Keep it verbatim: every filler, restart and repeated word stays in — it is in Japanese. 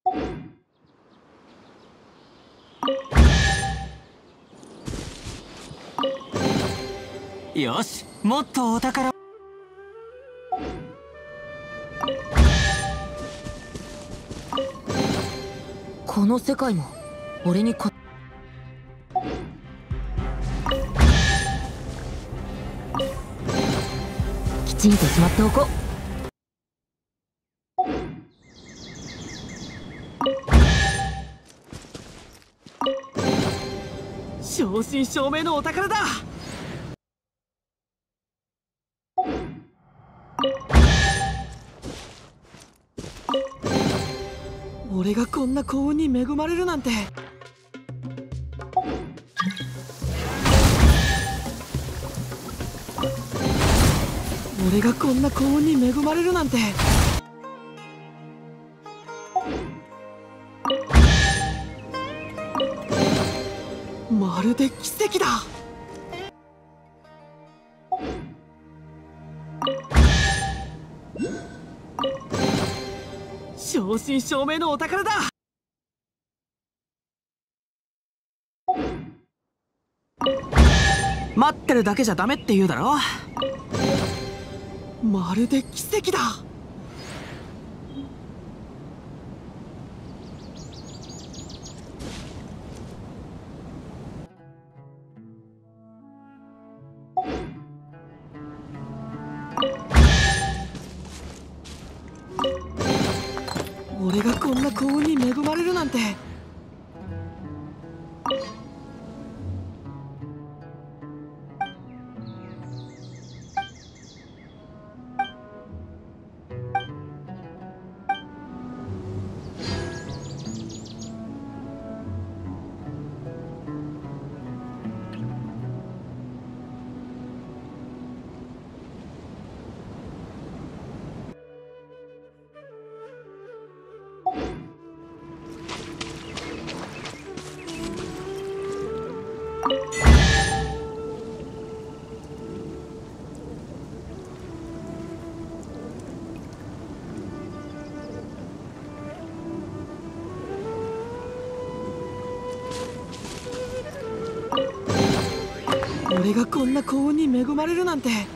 よし、もっとお宝。 この世界も俺にこきちんとしまっておこう。 正真正銘のお宝だ。俺がこんな幸運に恵まれるなんて。俺がこんな幸運に恵まれるなんて。まるで奇跡だ。正真正銘のお宝だ。待ってるだけじゃダメって言うだろ。まるで奇跡だ。俺がこんな幸運に恵まれるなんて。俺がこんな幸運に恵まれるなんて。